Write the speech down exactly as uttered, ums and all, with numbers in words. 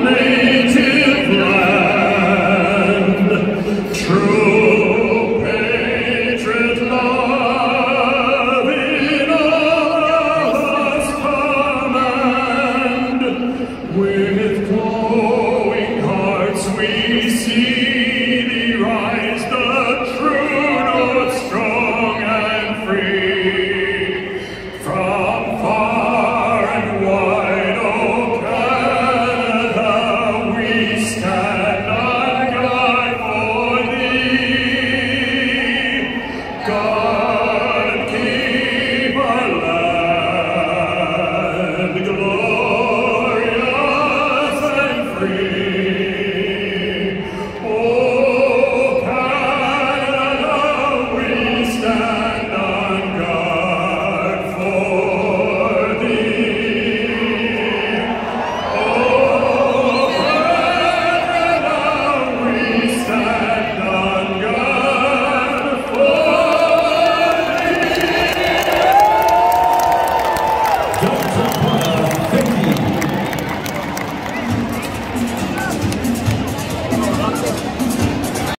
native land, true patriot love in all of us command. With glowing hearts we see thee rise, the true north, strong and free. From far and wide, O Canada, we stand on guard for thee. God keep our land glorious and free.